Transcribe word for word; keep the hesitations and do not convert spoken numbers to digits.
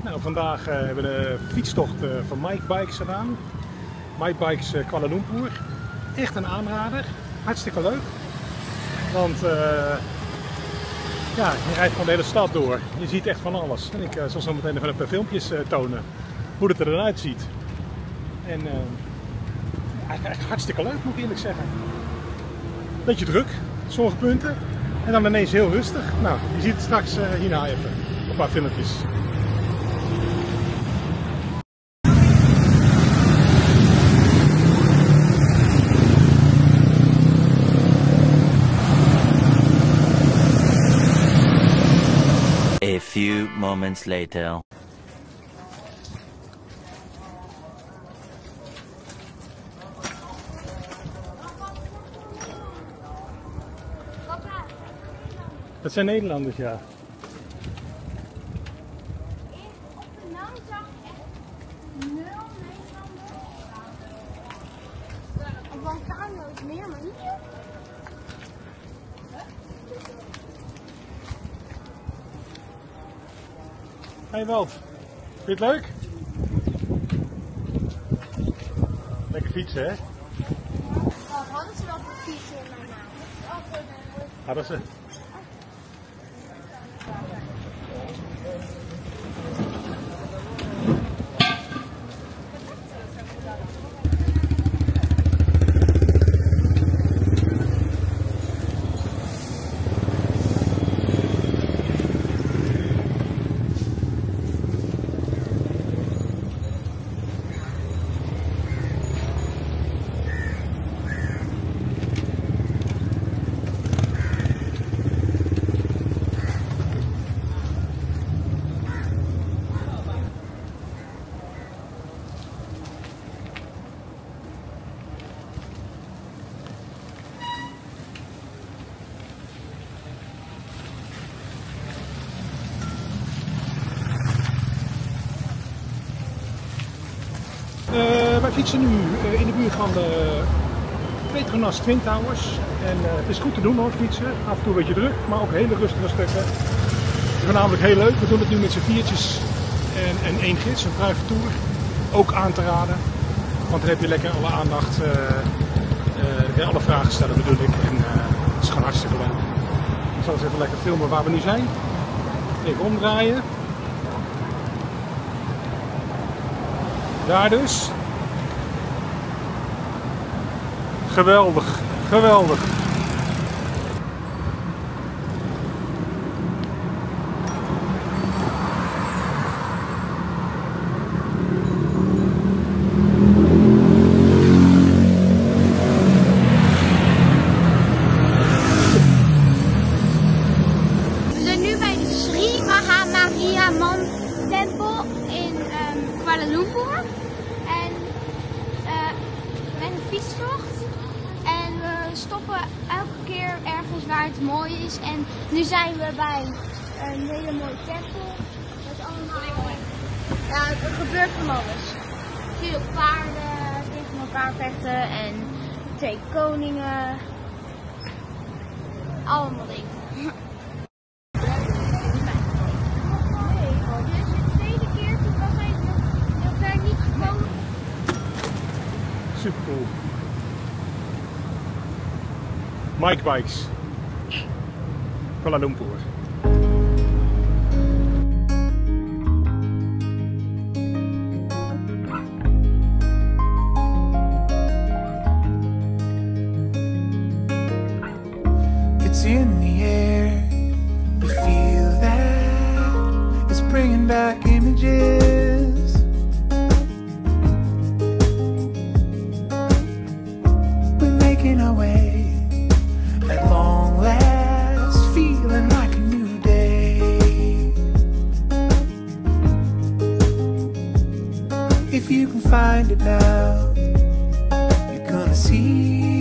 Nou, vandaag uh, hebben we de fietstocht uh, van Mike Bikes gedaan. Mike Bikes uh, Kuala Lumpur. Echt een aanrader. Hartstikke leuk. Want uh, ja, je rijdt gewoon de hele stad door. Je ziet echt van alles. En ik uh, zal zo meteen even een paar filmpjes uh, tonen hoe het er dan uitziet. En uh, eigenlijk echt hartstikke leuk, moet ik eerlijk zeggen. Beetje druk, sommige punten. En dan ineens heel rustig. Nou, je ziet het straks uh, hierna even. Een paar filmpjes. A few moments later. Dat zijn Nederlanders, ja. Op de naam zag ik echt nul Nederlanders. Op Bancano is meer, maar niet hier. Hey Walt, vind je het leuk? Lekker fietsen, hè? Wat hadden ze wel voor fietsen in mijn naam? Hadden ze? Uh, wij fietsen nu uh, in de buurt van de Petronas Twin Towers. En uh, het is goed te doen hoor, fietsen. Af en toe een beetje druk, maar ook hele rustige stukken. Het is voornamelijk heel leuk. We doen het nu met z'n viertjes en, en één gids, een private tour. Ook aan te raden, want dan heb je lekker alle aandacht. Uh, uh, dan kun je alle vragen stellen bedoel ik. En uh, het is gewoon hartstikke leuk. Ik zal eens even lekker filmen waar we nu zijn. Even omdraaien. Daar dus. Geweldig, geweldig. We zijn nu bij de Sri Mahamariamman tempel in um, Kuala Lumpur. En uh, met een fietstocht. En we stoppen elke keer ergens waar het mooi is. En nu zijn we bij een hele mooie tempel. Met allemaal. Ja, er gebeurt van alles. Veel paarden, tegen elkaar vechten en twee koningen. Allemaal dingen. Super cool. Mike Bikes Kuala Lumpur. It's in the air, you feel that it's bringing back images. We're making our way at long last, feeling like a new day. If you can find it now, you're gonna see